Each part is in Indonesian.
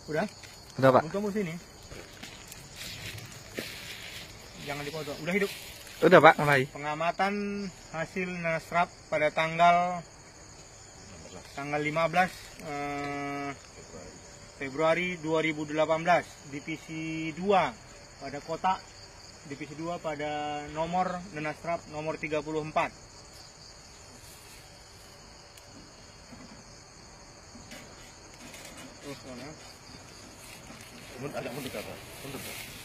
Udah? Udah Pak? Tunggu sini. Jangan dipotong. Udah hidup. Udah Pak, mulai. Pengamatan hasil nasrap pada tanggal 15 Februari 2018, divisi 2 pada kotak, divisi 2 pada nomor nasrap nomor 34. Terus mana? Agak mundur apa? Mundur.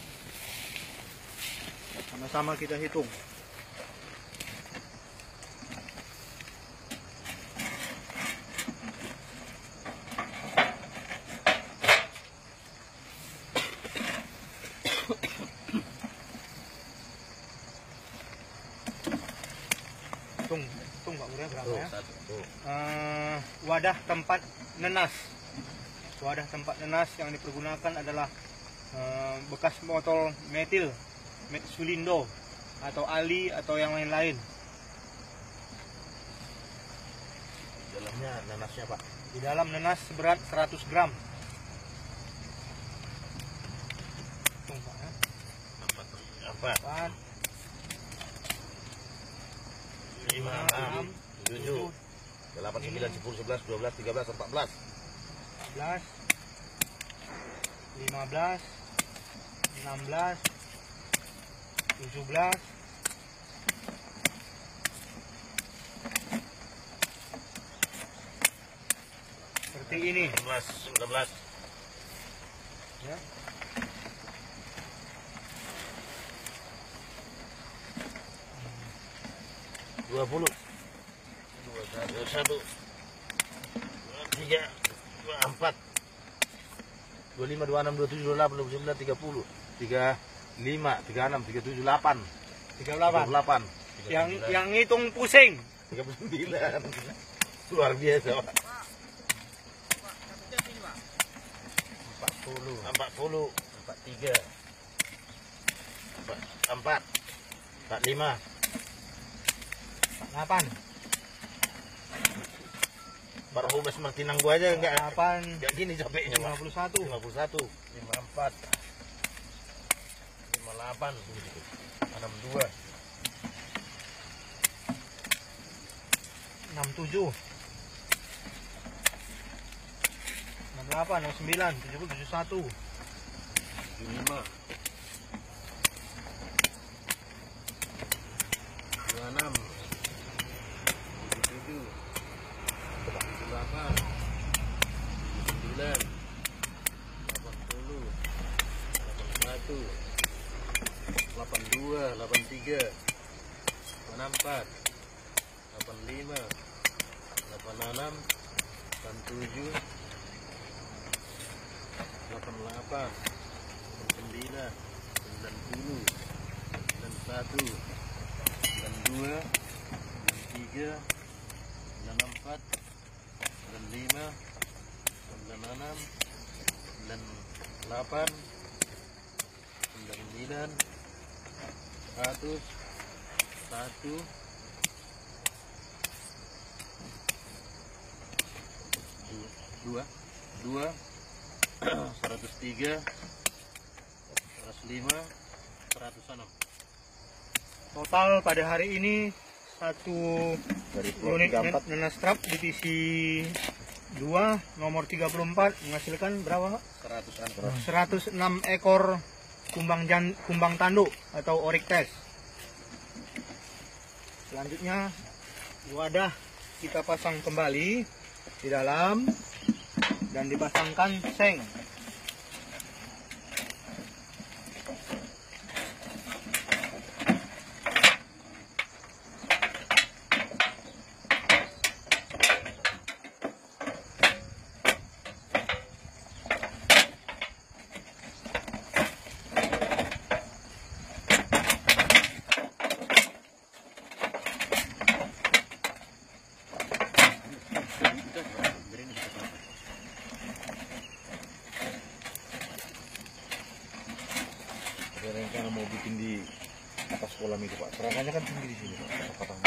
Sama-sama kita hitung. Hitung Pak Udah berapa ya? Wadah tempat nenas. Wadah tempat nenas yang dipergunakan adalah bekas botol metil, Sulindo atau Ali atau yang lain-lain. Dalamnya nanasnya Pak. Di dalam nanas seberat 100 gram. Hitung Pak ya. 4, 5, 6, 7, 8, 9, 10, 11, 12, 13, 14, 14, 15, 16, 17, seperti ini 19, ya. dua 21, 23, 24, 25, 26, 27, 28, 29, 30, 35, 36, 37, 8, 38. 38, Yang ngitung pusing. 39. Luar biasa Pak. 40, 43, 44, 45, 8, baru humas martinang gua aja enggak 8, gini capeknya Pak. 51, 51, 54, 58, 62, 67, 68, 69, 70, 71, 75, 26, 77, 78, 79, 80, 81, 82, 83, 84, 85, 86, 87, 88, 89, 90, 91, 92, 93, 94, 95, 96, 98, 99, 100, 1, 2, 2, 103, 105, 106. Total pada hari ini satu unit nanas trap divisi 2 nomor 34 menghasilkan berapa Pak? 106 ekor kumbang tanduk atau oriktes. Selanjutnya wadah kita pasang kembali di dalam dan dipasangkan seng. Rencana mau bikin di atas kolam itu Pak. Serangannya kan tinggi di sini Pak. Patahnya.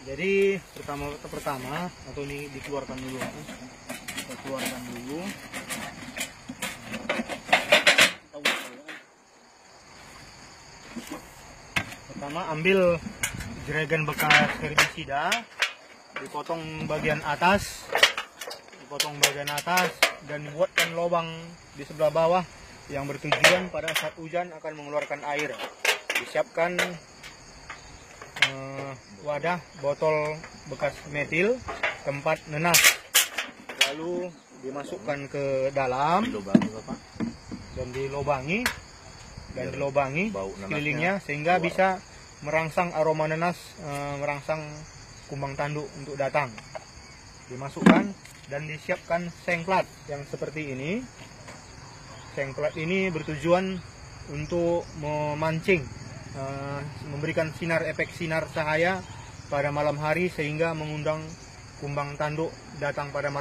Jadi pertama atau ini dikeluarkan dulu. Kita keluarkan dulu. Pertama ambil jeragan bekas herbisida, dipotong bagian atas, dan buatkan lubang di sebelah bawah yang bertujuan pada saat hujan akan mengeluarkan air. Disiapkan wadah botol bekas metil, tempat nenas, lalu dimasukkan ke dalam dan dilobangi sekelilingnya sehingga bisa merangsang aroma nenas, merangsang kumbang tanduk untuk datang. Dimasukkan dan disiapkan sengklat yang seperti ini. Sengklat ini bertujuan untuk memancing, memberikan efek sinar cahaya pada malam hari sehingga mengundang kumbang tanduk datang pada malam